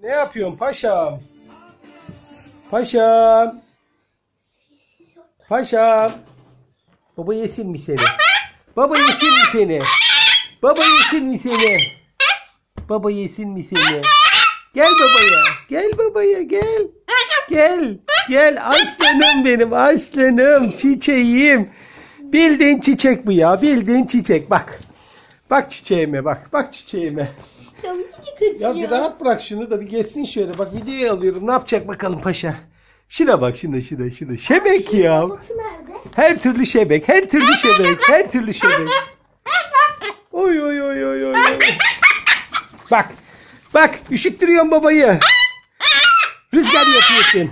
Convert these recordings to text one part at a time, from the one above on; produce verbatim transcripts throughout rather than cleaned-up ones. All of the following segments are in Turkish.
Ne yapıyorsun paşam? Paşam. Paşam. Baba yesin mi seni? Baba yesin mi seni? Baba yesin mi seni? Baba yesin mi seni? Gel babaya. Gel babaya gel. Gel. Gel aslanım benim aslanım. Çiçeğim. Bildiğin çiçek bu ya. Bildiğin çiçek bak. Bak çiçeğime bak. Bak çiçeğime. Ya bir rahat bırak şunu da bir geçsin şöyle. Bak videoyu alıyorum. Ne yapacak bakalım paşa. Şuna bak şuna şuna şuna. Şebek ya. Her türlü şebek. Her türlü şebek. Her türlü şebek. Oy oy oy oy oy. Bak. Bak. Üşüttürüyorsun babayı. Rüzgar yapıyorsun.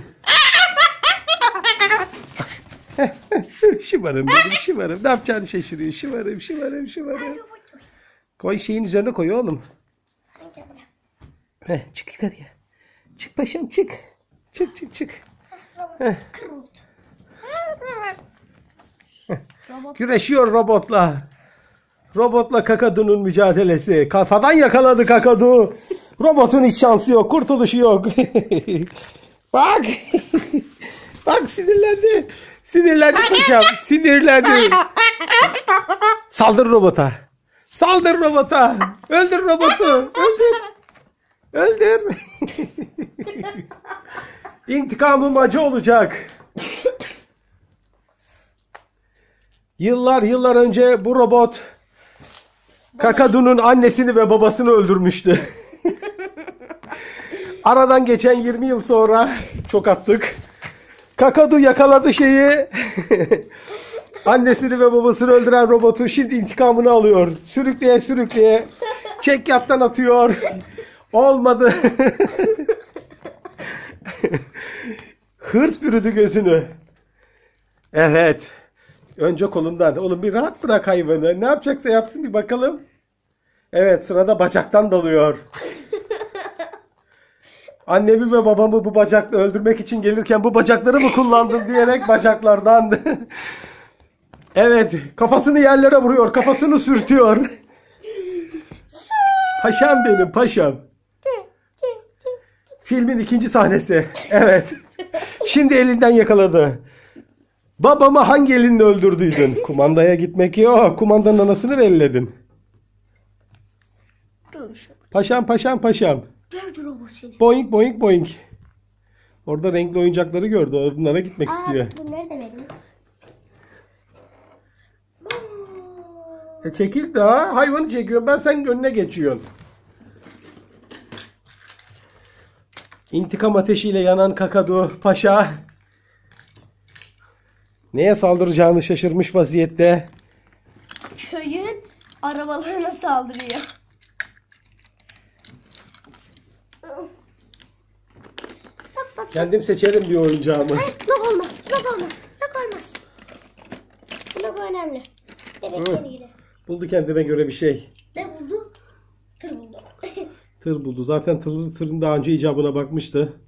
Şımarım benim şımarım. Ne yapacağını şaşırıyor. Şımarım şımarım şımarım. Koy şeyin üzerine koy oğlum. Heh, çık yukarıya. Çık paşam çık. Çık çık çık. Heh. Güreşiyor robotla. Robotla kakadunun mücadelesi. Kafadan yakaladı kakadu. Robotun hiç şansı yok. Kurtuluşu yok. Bak. Bak sinirlendi. Sinirlendi paşam. Sinirlendi. Saldır robota. Saldır robota. Öldür robotu. Öldür. Öldür. İntikamım acı olacak. Yıllar yıllar önce bu robot Kakadu'nun annesini ve babasını öldürmüştü. Aradan geçen yirmi yıl sonra çok attık. Kakadu yakaladı şeyi. Annesini ve babasını öldüren robotu şimdi intikamını alıyor. Sürükleye sürükleye çekyattan atıyor. Olmadı. Hırs bürüdü gözünü. Evet. Önce kolundan. Oğlum bir rahat bırak hayvanı. Ne yapacaksa yapsın bir bakalım. Evet sırada bacaktan dalıyor. Annemi ve babamı bu bacakla öldürmek için gelirken bu bacakları mı kullandın diyerek bacaklardan. Evet kafasını yerlere vuruyor. Kafasını sürtüyor. Paşam benim paşam. Filmin ikinci sahnesi. Evet. Şimdi elinden yakaladı. Babamı hangi elinle öldürdüydün? Kumandaya gitmek yok. Kumandanın anasını belledin. Paşam paşam paşam. Boing boing boing. Orada renkli oyuncakları gördü. Onlara gitmek Aa, istiyor. Bunları da vereyim. E çekil daha. Hayvanı çekiyorum. Ben senin önüne geçiyorum. İntikam ateşiyle yanan Kakadu Paşa neye saldıracağını şaşırmış vaziyette. Köyün arabalarına saldırıyor. Bak, bak, Kendim seçerim bir oyuncağımı. Hayır, log olmaz. Log olmaz. Log olmaz. Log önemli. Evet, yeni buldu kendine göre bir şey. Ne buldu? Tır buldu. Tır buldu. Zaten tır, tırın daha önce icabına bakmıştı.